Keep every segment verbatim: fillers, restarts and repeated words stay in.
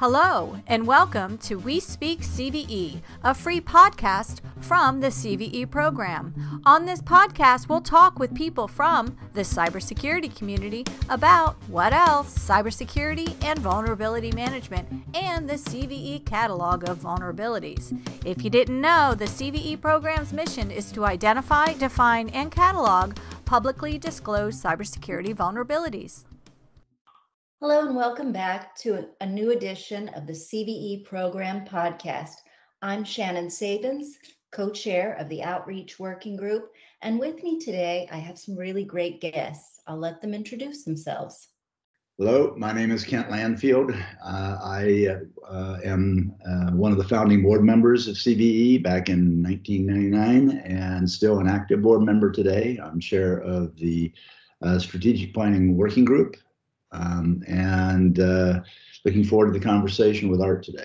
Hello, and welcome to We Speak C V E, a free podcast from the C V E program. On this podcast, we'll talk with people from the cybersecurity community about what else, cybersecurity and vulnerability management, and the C V E catalog of vulnerabilities. If you didn't know, the C V E program's mission is to identify, define, and catalog publicly disclosed cybersecurity vulnerabilities. Hello and welcome back to a new edition of the C V E Program podcast. I'm Shannon Sabins, co-chair of the Outreach Working Group, and with me today I have some really great guests. I'll let them introduce themselves. Hello, my name is Kent Landfield. Uh, I uh, am uh, one of the founding board members of C V E back in nineteen ninety-nine and still an active board member today. I'm chair of the uh, Strategic Planning Working Group. Um, and uh, looking forward to the conversation with Art today.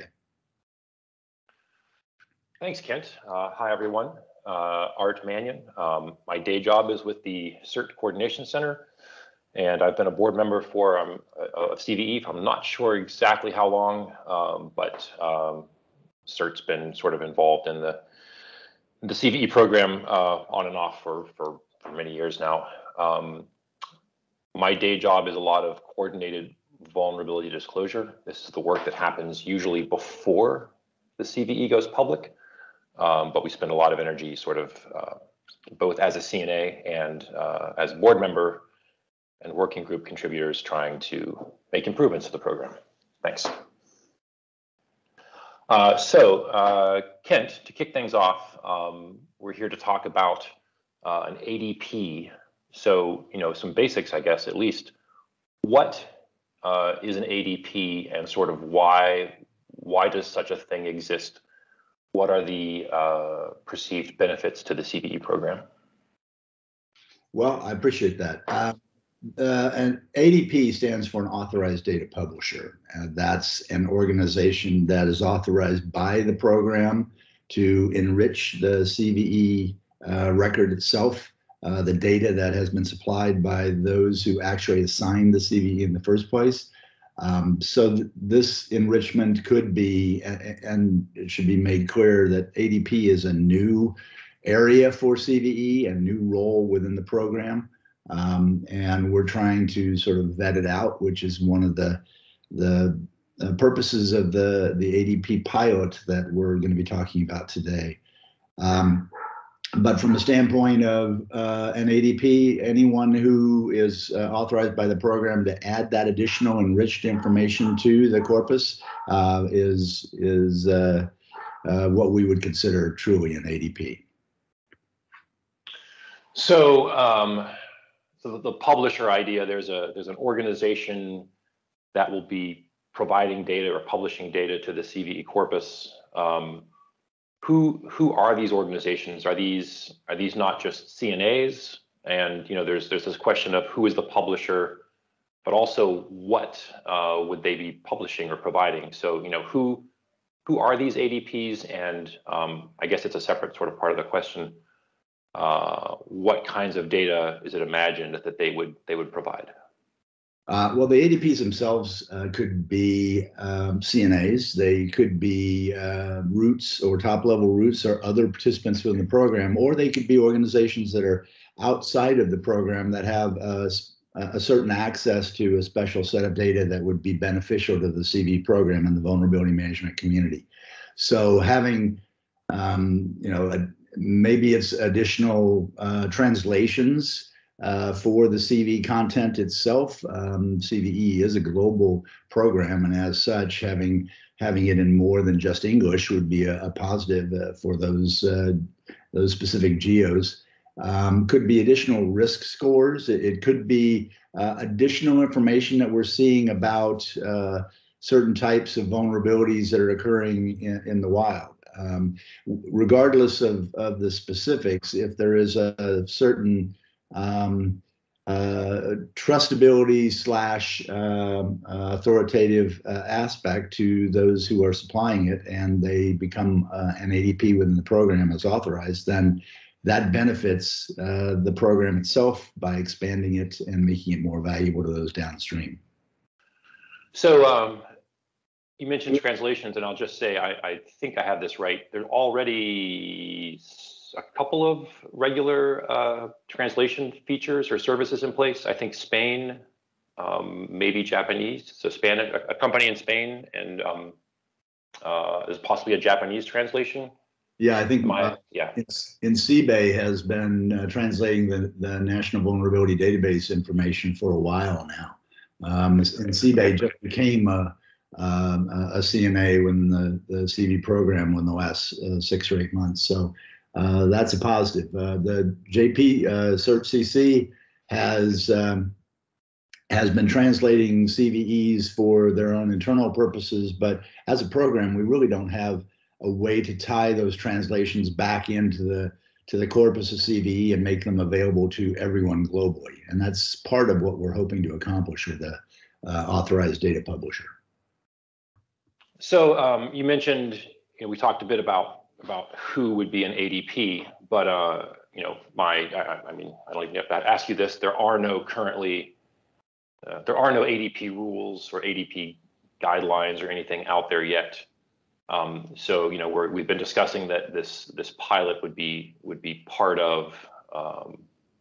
Thanks, Kent. Uh, hi, everyone. Uh, Art Manion. Um, my day job is with the CERT Coordination Center, and I've been a board member for um, of C V E. I'm not sure exactly how long, um, but um, CERT's been sort of involved in the the C V E program uh, on and off for for, for many years now. Um, My day job is a lot of coordinated vulnerability disclosure. This is the work that happens usually before the C V E goes public, um, but we spend a lot of energy sort of uh, both as a C N A and uh, as board member and working group contributors trying to make improvements to the program. Thanks. Uh, so, uh, Kent, to kick things off, um, we're here to talk about uh, an A D P. So, you know, some basics, I guess, at least. What uh, is an A D P and sort of why, why does such a thing exist? What are the uh, perceived benefits to the C V E program? Well, I appreciate that. Uh, uh, an A D P stands for an Authorized Data Publisher. Uh, that's an organization that is authorized by the program to enrich the C V E uh, record itself. Uh, the data that has been supplied by those who actually assigned the C V E in the first place. Um, so th this enrichment could be, and it should be made clear that A D P is a new area for C V E, a new role within the program. Um, and we're trying to sort of vet it out, which is one of the, the uh, purposes of the, the A D P pilot that we're going to be talking about today. Um, But from the standpoint of uh, an A D P, anyone who is uh, authorized by the program to add that additional enriched information to the corpus uh, is, is uh, uh, what we would consider truly an A D P. So, um, so the publisher idea, there's a there's an organization that will be providing data or publishing data to the C V E corpus. Um, Who who are these organizations? Are these are these not just C N As? And you know, there's there's this question of who is the publisher, but also what uh, would they be publishing or providing? So you know, who who are these A D Ps? And um, I guess it's a separate sort of part of the question. Uh, what kinds of data is it imagined that they would they would provide? Uh, well, the A D Ps themselves uh, could be um, C N As. They could be uh, roots or top-level roots or other participants within the program, or they could be organizations that are outside of the program that have a, a certain access to a special set of data that would be beneficial to the C V E program and the vulnerability management community. So having, um, you know, a, maybe it's additional uh, translations Uh, for the C V E content itself. Um, C V E is a global program, and as such, having having it in more than just English would be a, a positive uh, for those uh, those specific geos. Um, could be additional risk scores. It, it could be uh, additional information that we're seeing about uh, certain types of vulnerabilities that are occurring in, in the wild. Um, regardless of, of the specifics, if there is a, a certain um, uh, trustability slash um, uh, authoritative uh, aspect to those who are supplying it, and they become uh, an A D P within the program as authorized, then that benefits uh, the program itself by expanding it and making it more valuable to those downstream. So um, You mentioned translations, and I'll just say I, I think I have this right. There's already a couple of regular uh, translation features or services in place. I think Spain, um, maybe Japanese. So Spanish, a, a company in Spain, and um, uh, there's possibly a Japanese translation. Yeah, I think My, uh, yeah. it's, in C B A has been uh, translating the, the National Vulnerability Database information for a while now. Um, and C B A just became a, um, a C N A when the, the C V E program in the last uh, six or eight months. So uh, that's a positive. Uh, the J P uh, CERT C C has um, has been translating C V Es for their own internal purposes, but as a program, we really don't have a way to tie those translations back into the to the corpus of C V E and make them available to everyone globally. And that's part of what we're hoping to accomplish with the uh, Authorized Data Publisher. So um, you mentioned, you know, we talked a bit about about who would be an A D P, but uh, you know, my, I, I mean, I don't even have to ask you this. There are no currently, uh, there are no A D P rules or A D P guidelines or anything out there yet. Um, so you know, we're, we've been discussing that this this pilot would be would be part of um,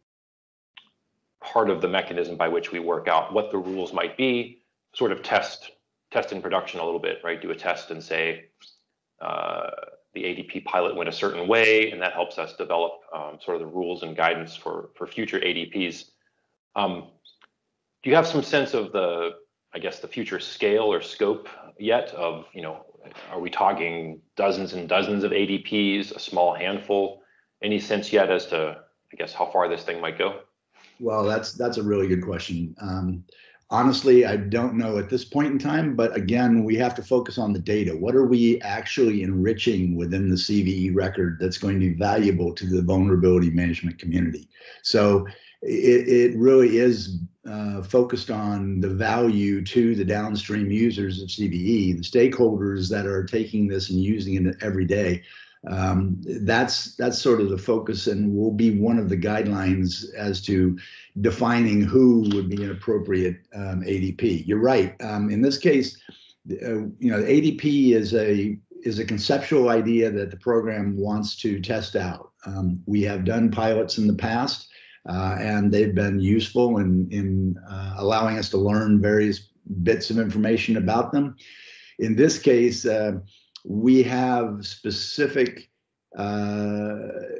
part of the mechanism by which we work out what the rules might be, sort of test test in production a little bit, right? Do a test and say uh, the A D P pilot went a certain way, and that helps us develop um, sort of the rules and guidance for for future A D Ps. Um, do you have some sense of the, I guess, the future scale or scope yet of, you know, are we talking dozens and dozens of A D Ps, a small handful? Any sense yet as to, I guess, how far this thing might go? Well, that's that's a really good question. Um, honestly, I don't know at this point in time, but again, we have to focus on the data. What are we actually enriching within the C V E record that's going to be valuable to the vulnerability management community? So it, it really is uh, focused on the value to the downstream users of C V E, the stakeholders that are taking this and using it every day. Um, that's that's sort of the focus, and will be one of the guidelines as to defining who would be an appropriate um, A D P. You're right. Um, in this case, uh, you know, the A D P is a is a conceptual idea that the program wants to test out. Um, we have done pilots in the past, uh, and they've been useful in in uh, allowing us to learn various bits of information about them. In this case, uh, we have specific uh,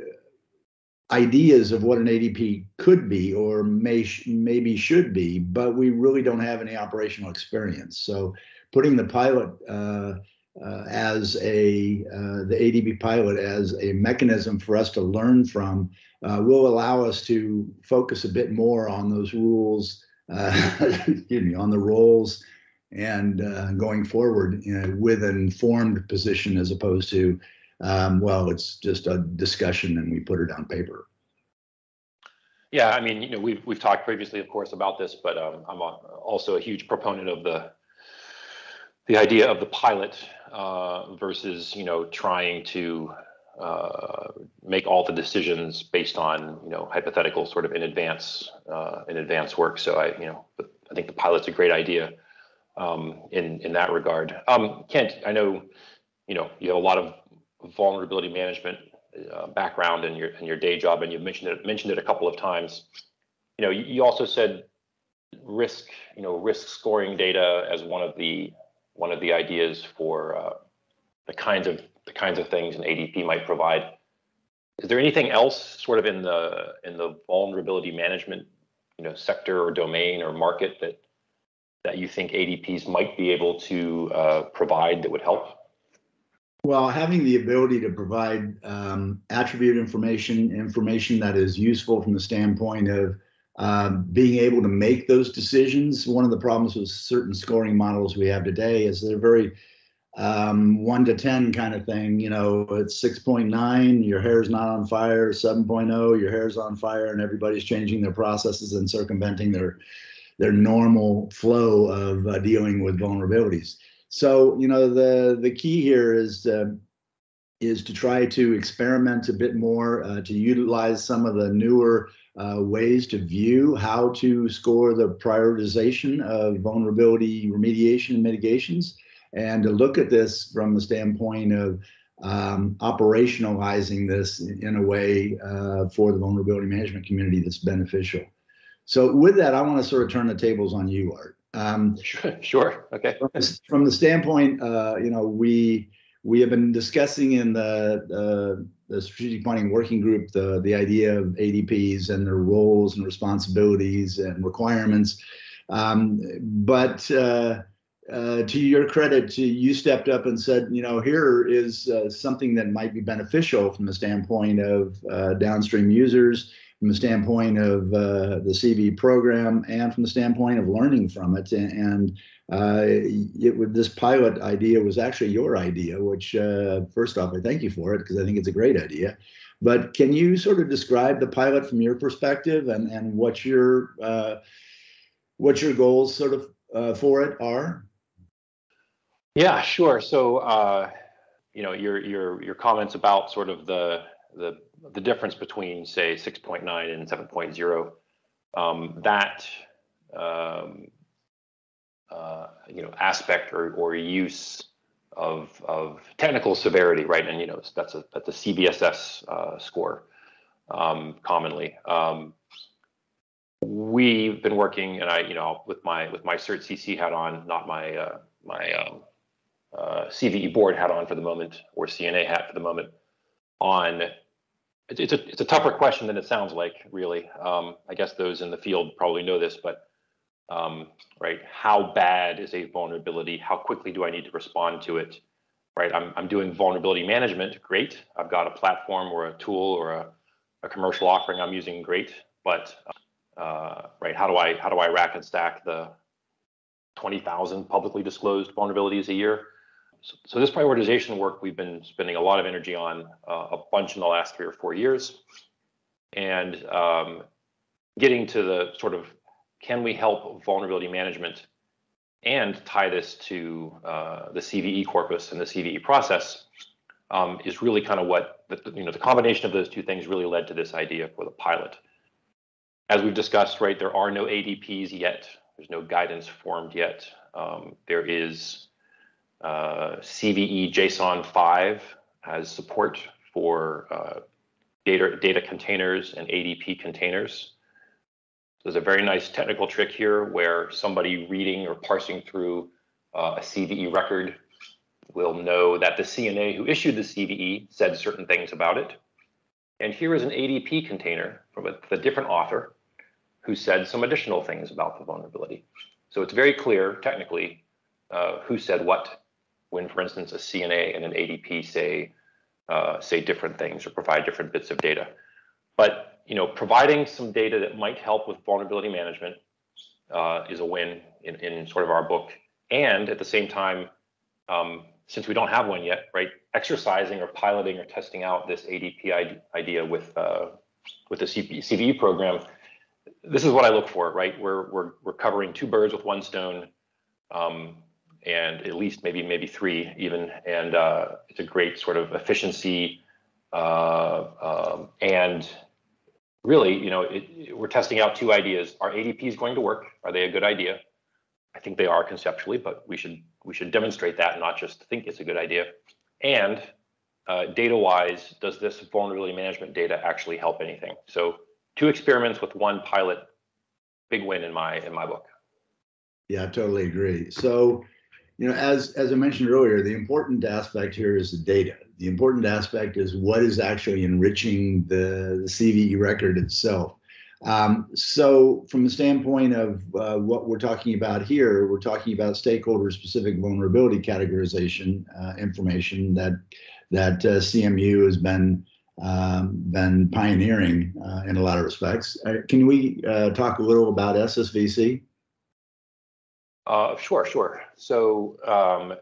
ideas of what an A D P could be or may maybe should be, but we really don't have any operational experience. So putting the pilot uh, uh, as a, uh, the A D P pilot as a mechanism for us to learn from uh, will allow us to focus a bit more on those rules, uh, excuse me, on the roles, and uh, going forward, you know, with an informed position as opposed to, um, well, it's just a discussion and we put it on paper. Yeah, I mean, you know, we've we've talked previously, of course, about this, but um, I'm a, also a huge proponent of the the idea of the pilot uh, versus, you know, trying to uh, make all the decisions based on, you know, hypothetical sort of in advance uh, in advance work. So I, you know, I think the pilot's a great idea. Um, in in that regard. Um, Kent, I know, you know, you have a lot of vulnerability management uh, background in your in your day job, and you've mentioned it mentioned it a couple of times. You know, you, you also said risk, you know, risk scoring data as one of the one of the ideas for uh, the kinds of the kinds of things an A D P might provide. Is there anything else, sort of in the in the vulnerability management, you know, sector or domain or market that that you think A D Ps might be able to uh, provide that would help? Well, having the ability to provide um, attribute information, information that is useful from the standpoint of um, being able to make those decisions. One of the problems with certain scoring models we have today is they're very um, one to ten kind of thing. You know, it's six point nine, your hair's not on fire, seven point oh, your hair's on fire, and everybody's changing their processes and circumventing their their normal flow of uh, dealing with vulnerabilities. So, you know, the the key here is uh, is to try to experiment a bit more, uh, to utilize some of the newer uh, ways to view how to score the prioritization of vulnerability remediation and mitigations, and to look at this from the standpoint of um, operationalizing this in a way uh, for the vulnerability management community that's beneficial. So with that, I want to sort of turn the tables on you, Art. Um, sure, sure, okay. From, from the standpoint, uh, you know, we we have been discussing in the uh, the strategic planning working group the the idea of A D Ps and their roles and responsibilities and requirements. Um, but uh, uh, to your credit, to, you stepped up and said, you know, here is uh, something that might be beneficial from the standpoint of uh, downstream users, from the standpoint of uh, the C V E program, and from the standpoint of learning from it. And, and uh, it, this pilot idea was actually your idea, which uh, first off, I thank you for it because I think it's a great idea. But can you sort of describe the pilot from your perspective and, and what your uh, what your goals sort of uh, for it are? Yeah, sure. So, uh, you know, your your your comments about sort of the the the difference between, say, six point nine and seven point zero, um, that um, uh, you know aspect or or use of of technical severity, right? And you know that's a that's a C V S S uh, score um, commonly. Um, we've been working, and I you know with my with my CERT C C hat on, not my uh, my um, uh, C V E board hat on for the moment, or C N A hat for the moment, on it's, it's a it's a tougher question than it sounds like, really. Um, I guess those in the field probably know this, but um, right, how bad is a vulnerability? How quickly do I need to respond to it? Right, I'm I'm doing vulnerability management, great. I've got a platform or a tool or a, a commercial offering I'm using, great. But uh, right, how do I how do I rack and stack the twenty thousand publicly disclosed vulnerabilities a year? So, so this prioritization work we've been spending a lot of energy on, uh, a bunch in the last three or four years, and um, getting to the sort of, can we help vulnerability management and tie this to uh, the C V E corpus and the C V E process, um, is really kind of what, the, you know, the combination of those two things really led to this idea for the pilot. As we've discussed, right, there are no A D Ps yet. There's no guidance formed yet. Um, there is Uh, C V E JSON five has support for uh, data, data containers and A D P containers. There's a very nice technical trick here where somebody reading or parsing through uh, a C V E record will know that the C N A who issued the C V E said certain things about it. And here is an A D P container from a, a different author who said some additional things about the vulnerability. So it's very clear technically uh, who said what, when, for instance, a C N A and an A D P say uh, say different things or provide different bits of data. But you know, providing some data that might help with vulnerability management uh, is a win in, in sort of our book. And at the same time, um, since we don't have one yet, right, exercising or piloting or testing out this A D P idea with uh, with the C V E program, this is what I look for, right? We're we're we're covering two birds with one stone. Um, and at least maybe maybe three even, and uh, it's a great sort of efficiency, uh, um, and really, you know, it, it, we're testing out two ideas. Are A D Ps going to work? Are they a good idea? I think they are conceptually, but we should we should demonstrate that, not just think it's a good idea. And uh, data-wise, does this vulnerability management data actually help anything? So two experiments with one pilot, big win in my in my book. Yeah, I totally agree. So, you know, as as I mentioned earlier, the important aspect here is the data. The important aspect is what is actually enriching the, the C V E record itself. Um, so from the standpoint of uh, what we're talking about here, we're talking about stakeholder-specific vulnerability categorization uh, information that that uh, C M U has been um, been pioneering uh, in a lot of respects. Uh, can we uh, talk a little about S S V C? Uh, sure, sure. So um,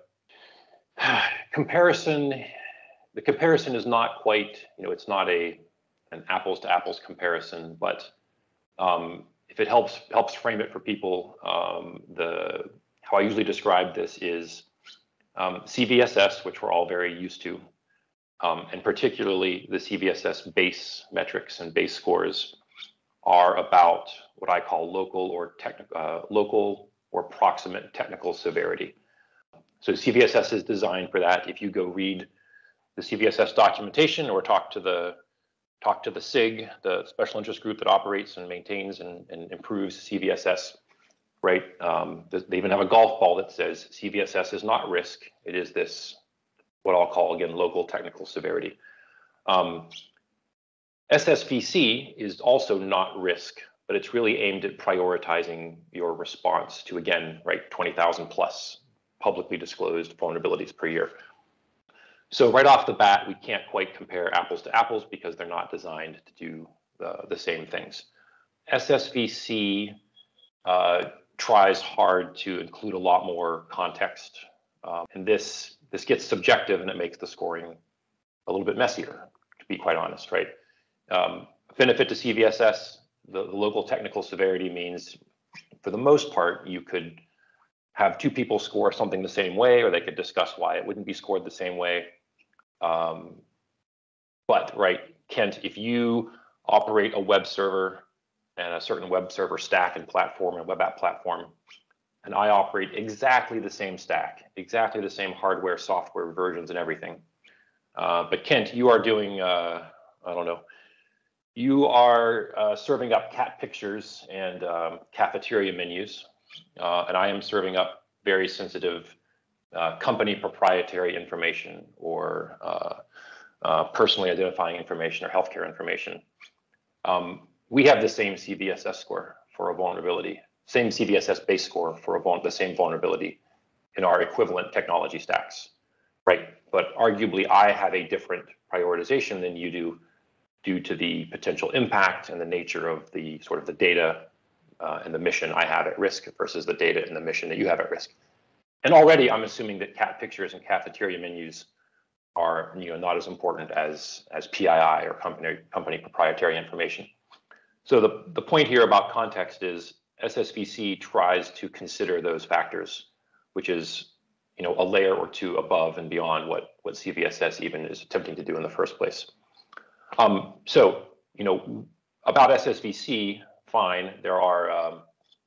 comparison, the comparison is not quite, you know, it's not a an apples to apples comparison, but um, if it helps helps frame it for people, um, the how I usually describe this is um, C V S S, which we're all very used to, um, and particularly the C V S S base metrics and base scores are about what I call local or technical, uh, local or proximate technical severity. So C V S S is designed for that. If you go read the C V S S documentation or talk to the talk to the S I G, the special interest group that operates and maintains and, and improves C V S S, right? Um, they even have a golf ball that says C V S S is not risk. It is this, what I'll call, again, local technical severity. Um, S S V C is also not risk, but it's really aimed at prioritizing your response to, again, right, twenty thousand plus publicly disclosed vulnerabilities per year. So right off the bat, we can't quite compare apples to apples because they're not designed to do the, the same things. S S V C uh, tries hard to include a lot more context, um, and this this gets subjective, and it makes the scoring a little bit messier, to be quite honest, right? Um, benefit to C V S S, the, the local technical severity means, for the most part, you could have two people score something the same way, or they could discuss why it wouldn't be scored the same way. Um, but, right, Kent, if you operate a web server and a certain web server stack and platform and web app platform, and I operate exactly the same stack, exactly the same hardware, software versions and everything. Uh, but Kent, you are doing, uh, I don't know, you are uh, serving up cat pictures and um, cafeteria menus, uh, and I am serving up very sensitive uh, company proprietary information or uh, uh, personally identifying information or healthcare information. Um, we have the same C V S S score for a vulnerability, same C V S S base score for a the same vulnerability in our equivalent technology stacks, right? But arguably, I have a different prioritization than you do, due to the potential impact and the nature of the sort of the data uh, and the mission I have at risk versus the data and the mission that you have at risk. And already I'm assuming that cat pictures and cafeteria menus are, you know, not as important as, as P I I or company, company proprietary information. So the, the point here about context is S S V C tries to consider those factors, which is, you know, a layer or two above and beyond what, what C V S S even is attempting to do in the first place. Um, so, you know, about S S V C, fine, there are, um,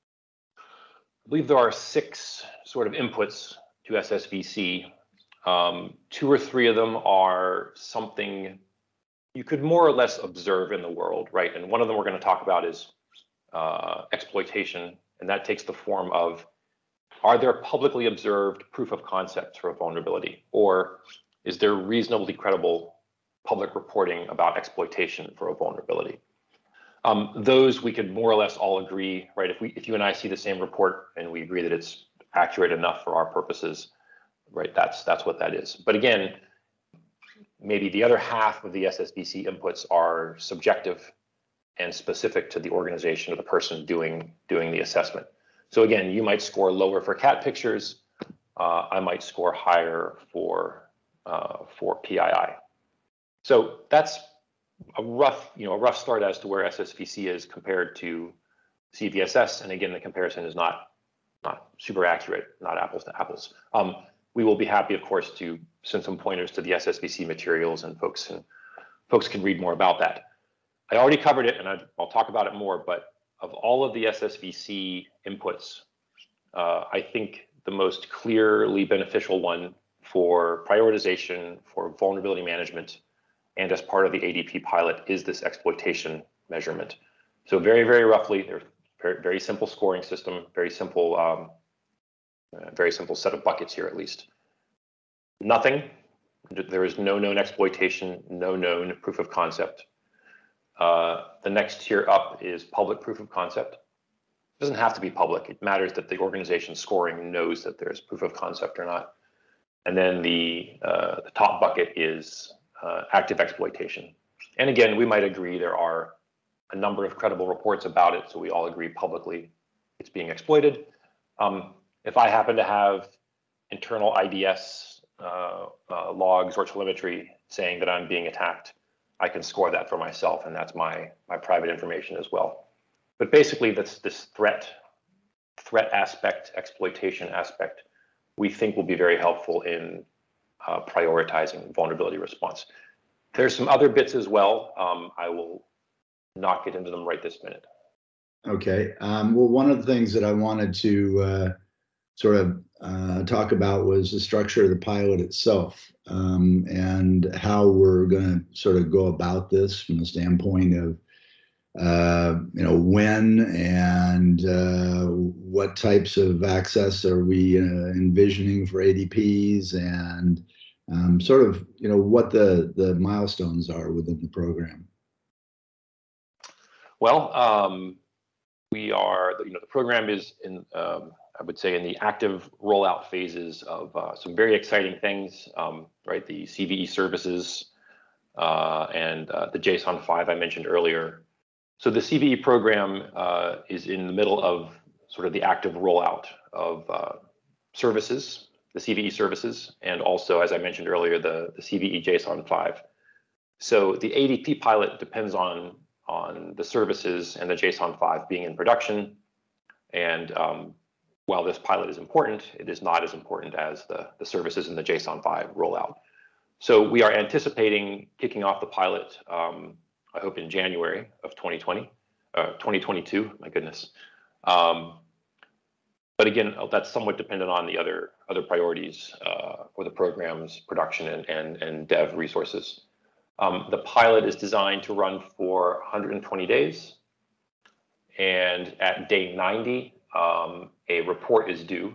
I believe there are six sort of inputs to S S V C. Um, two or three of them are something you could more or less observe in the world, right? And one of them we're going to talk about is uh, exploitation, and that takes the form of, are there publicly observed proof of concepts for a vulnerability, or is there reasonably credible public reporting about exploitation for a vulnerability? Um, those we could more or less all agree, right? If we, if you and I see the same report and we agree that it's accurate enough for our purposes, right? That's that's what that is. But again, maybe the other half of the S S V C inputs are subjective and specific to the organization or the person doing doing the assessment. So again, you might score lower for cat pictures. Uh, I might score higher for uh, for P I I. So that's a rough, you know, a rough start as to where S S V C is compared to C V S S. And again, the comparison is not not super accurate, not apples to apples. Um, we will be happy, of course, to send some pointers to the S S V C materials, and folks and folks can read more about that. I already covered it, and I, I'll talk about it more. But of all of the S S V C inputs, uh, I think the most clearly beneficial one for prioritization, for vulnerability management, and as part of the A D P pilot is this exploitation measurement. So very, very roughly, there's very, very simple scoring system, very simple, um, uh, very simple set of buckets here at least. Nothing, there is no known exploitation, no known proof of concept. Uh, the next tier up is public proof of concept. It doesn't have to be public. It matters that the organization scoring knows that there's proof of concept or not. And then the, uh, the top bucket is Uh, active exploitation. And again, we might agree there are a number of credible reports about it, so we all agree publicly it's being exploited. Um, if I happen to have internal I D S uh, uh, logs or telemetry saying that I'm being attacked, I can score that for myself, and that's my, my private information as well. But basically, that's this threat, threat aspect, exploitation aspect, we think will be very helpful in Uh, prioritizing vulnerability response. There's some other bits as well. Um, I will not get into them right this minute. Okay. Um, well, one of the things that I wanted to uh, sort of uh, talk about was the structure of the pilot itself, um, and how we're going to sort of go about this from the standpoint of, uh, you know, when and uh, what types of access are we uh, envisioning for A D Ps, and um, sort of, you know, what the, the milestones are within the program. Well, um, we are, you know, the program is in, um, I would say, in the active rollout phases of uh, some very exciting things, um, right? The C V E services uh, and uh, the JSON five I mentioned earlier. So the C V E program uh, is in the middle of sort of the active rollout of uh, services, the C V E services, and also, as I mentioned earlier, the, the C V E JSON five. So the A D P pilot depends on, on the services and the JSON five being in production. And um, while this pilot is important, it is not as important as the, the services and the JSON five rollout. So we are anticipating kicking off the pilot, um, I hope in January of twenty twenty, uh, twenty twenty-two, my goodness. Um, but again, that's somewhat dependent on the other other priorities uh, for the program's production and, and, and dev resources. Um, the pilot is designed to run for one hundred twenty days. And at day ninety, um, a report is due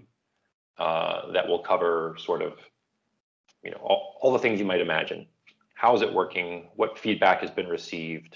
uh, that will cover sort of, you know, all, all the things you might imagine. How is it working? What feedback has been received?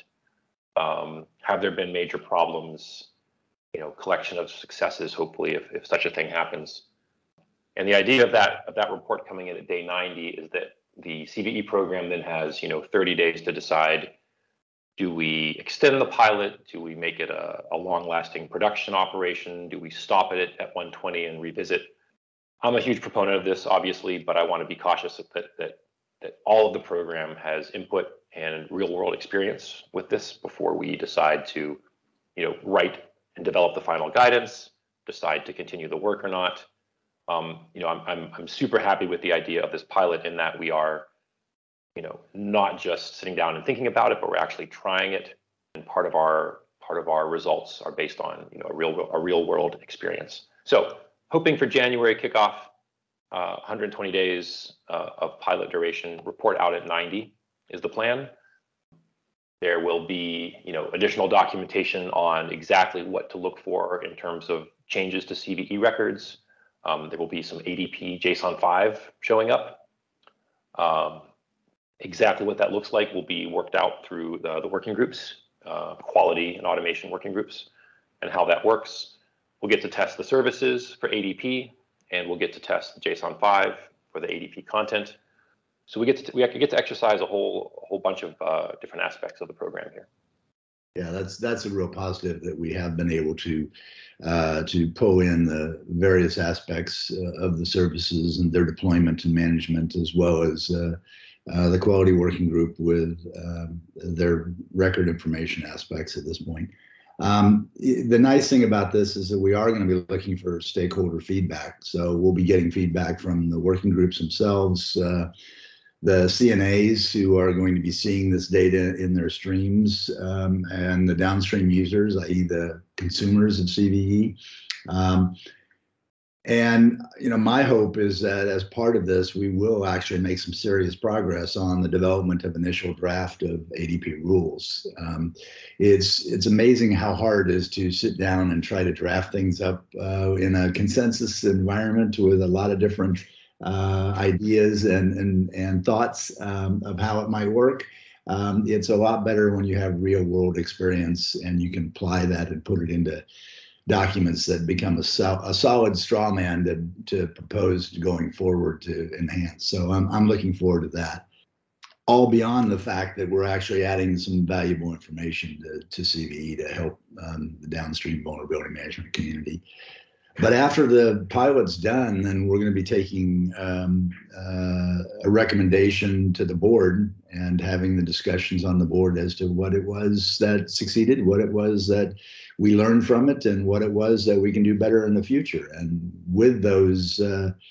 Um, have there been major problems? You know, collection of successes, hopefully, if, if such a thing happens. And the idea of that of that report coming in at day ninety is that the C V E program then has, you know, thirty days to decide, do we extend the pilot? Do we make it a, a long-lasting production operation? Do we stop it at one twenty and revisit? I'm a huge proponent of this, obviously, but I want to be cautious that that that all of the program has input and real-world experience with this before we decide to, you know, write and develop the final guidance, decide to continue the work or not. Um, you know, I'm I'm I'm super happy with the idea of this pilot in that we are, you know, not just sitting down and thinking about it, but we're actually trying it. And part of our part of our results are based on, you know, a real a real world experience. So hoping for January kickoff, uh, one hundred twenty days uh, of pilot duration, report out at ninety is the plan. There will be, you know, additional documentation on exactly what to look for in terms of changes to C V E records. Um, there will be some A D P JSON five showing up. Um, exactly what that looks like will be worked out through the, the working groups, uh, quality and automation working groups, and how that works. We'll get to test the services for A D P, and we'll get to test the JSON five for the A D P content. So we get to we get to exercise a whole a whole bunch of uh, different aspects of the program here. Yeah, that's that's a real positive that we have been able to uh, to pull in the various aspects uh, of the services and their deployment and management, as well as uh, uh, the quality working group with uh, their record information aspects at this point. Um, the nice thing about this is that we are going to be looking for stakeholder feedback. So we'll be getting feedback from the working groups themselves, uh, the C N As who are going to be seeing this data in their streams, um, and the downstream users, that is the consumers of C V E. Um, and, you know, my hope is that as part of this, we will actually make some serious progress on the development of initial draft of A D P rules. Um, it's, it's amazing how hard it is to sit down and try to draft things up uh, in a consensus environment with a lot of different uh, ideas and, and, and thoughts um, of how it might work. Um, it's a lot better when you have real world experience and you can apply that and put it into documents that become a, sol a solid straw man to, to propose going forward to enhance. So I'm, I'm looking forward to that. All beyond the fact that we're actually adding some valuable information to, to C V E to help um, the downstream vulnerability management community. But after the pilot's done, then we're going to be taking um, uh, a recommendation to the board and having the discussions on the board as to what it was that succeeded, what it was that we learned from it, and what it was that we can do better in the future. And with those uh,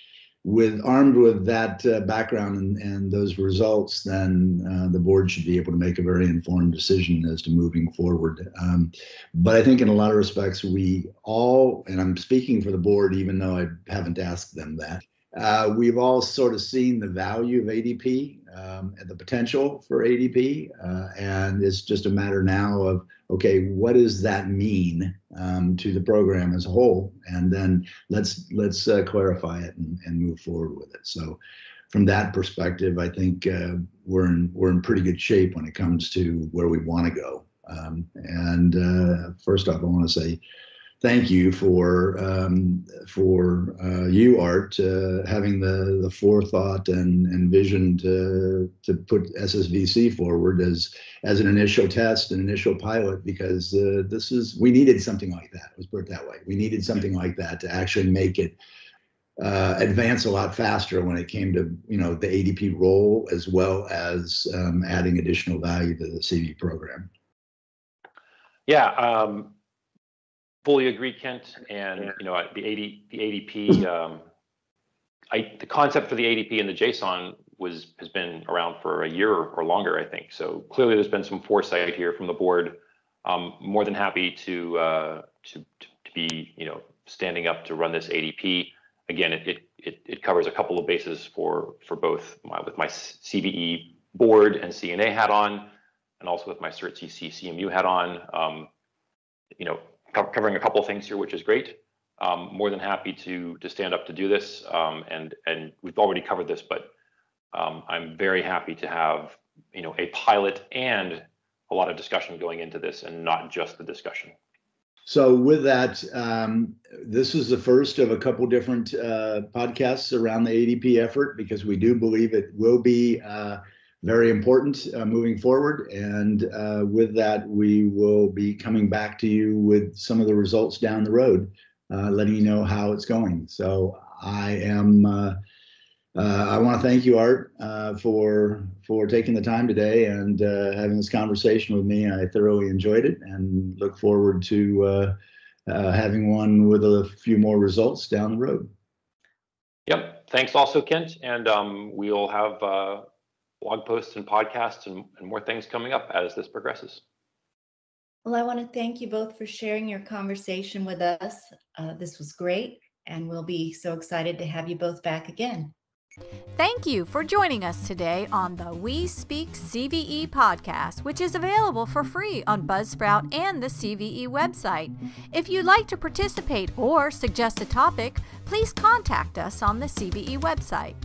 with armed with that uh, background and, and those results, then uh, the board should be able to make a very informed decision as to moving forward. Um, but I think in a lot of respects, we all, and I'm speaking for the board, even though I haven't asked them that, uh, we've all sort of seen the value of A D P um, and the potential for A D P. Uh, and it's just a matter now of, okay, what does that mean um, to the program as a whole? And then let's let's uh, clarify it and, and move forward with it. So from that perspective, I think uh, we're in we're in pretty good shape when it comes to where we want to go. Um, and uh, first off, I want to say thank you for um, for uh, you, Art, uh, having the the forethought and, and vision to to put S S V C forward as as an initial test, an initial pilot, because uh, this is we needed something like that. Let's put it that way. We needed something like that to actually make it uh, advance a lot faster when it came to you know the A D P role, as well as um, adding additional value to the C V E program. Yeah. Um... Fully agree, Kent. And you know the A D the A D P, um, I the concept for the A D P and the JSON was has been around for a year or longer, I think. So clearly, there's been some foresight here from the board. Um, more than happy to uh, to to be you know standing up to run this A D P. Again, it it it, it covers a couple of bases for for both my, with my C V E board and C N A hat on, and also with my CERT C C C M U hat on. Um, you know. Covering a couple of things here, which is great. Um, more than happy to to stand up to do this, um, and and we've already covered this, but um, I'm very happy to have you know a pilot and a lot of discussion going into this, and not just the discussion. So with that, um, this is the first of a couple different uh, podcasts around the A D P effort, because we do believe it will be Uh, very important uh, moving forward. And uh, with that, we will be coming back to you with some of the results down the road, uh, letting you know how it's going. So I am, uh, uh, I want to thank you, Art, uh, for for taking the time today and uh, having this conversation with me. I thoroughly enjoyed it and look forward to uh, uh, having one with a few more results down the road. Yep. Thanks also, Kent. And um, we'll have uh, blog posts and podcasts and, and more things coming up as this progresses. Well, I want to thank you both for sharing your conversation with us. Uh, this was great, and we'll be so excited to have you both back again. Thank you for joining us today on the We Speak C V E podcast, which is available for free on Buzzsprout and the C V E website. If you'd like to participate or suggest a topic, please contact us on the C V E website.